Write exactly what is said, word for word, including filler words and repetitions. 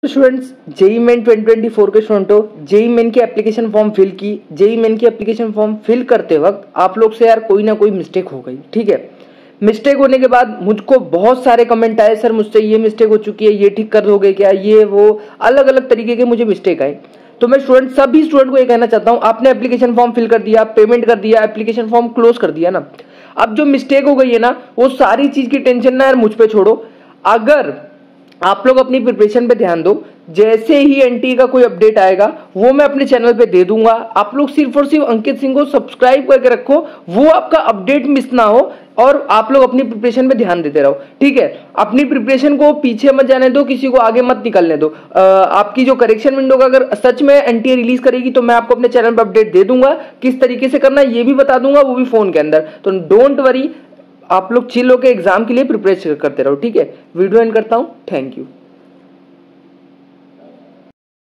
Students, JEE main twenty twenty four के स्टूडेंटों, JEE main की एप्लीकेशन फॉर्म फिल की। जेई मेन की एप्लीकेशन फॉर्म फिल करते वक्त आप लोग से यार कोई ना कोई मिस्टेक हो गई, ठीक है। मिस्टेक होने के बाद मुझको बहुत सारे कमेंट आए, सर मुझसे ये मिस्टेक हो चुकी है, ये ठीक कर दोगे क्या, ये वो अलग अलग तरीके के मुझे मिस्टेक आए। तो मैं स्टूडेंट सभी स्टूडेंट को ये कहना चाहता हूँ, आपने एप्लीकेशन फॉर्म फिल कर दिया, पेमेंट कर दिया, एप्लीकेशन फॉर्म क्लोज कर दिया ना, अब जो मिस्टेक हो गई है ना, वो सारी चीज की टेंशन ना यार मुझ पे छोड़ो। अगर आप लोग अपनी प्रिपरेशन पे ध्यान दो, जैसे ही एनटीए का कोई अपडेट आएगा वो मैं अपने चैनल पे दे दूंगा। आप लोग सिर्फ और सिर्फ अंकित सिंह को सब्सक्राइब करके रखो, वो आपका अपडेट मिस ना हो, और आप लोग अपनी प्रिपरेशन पे ध्यान देते रहो, ठीक है। अपनी प्रिपरेशन को पीछे मत जाने दो, किसी को आगे मत निकलने दो। आ, आपकी जो करेक्शन विंडो का अगर सच में एनटीए रिलीज करेगी तो मैं आपको अपने चैनल पे अपडेट दे दूंगा, किस तरीके से करना है ये भी बता दूंगा, वो भी फोन के अंदर। तो डोंट वरी, आप लोग चिल होकर एग्जाम के लिए प्रिपरेशन करते रहो, ठीक है। वीडियो एंड करता हूं, थैंक यू।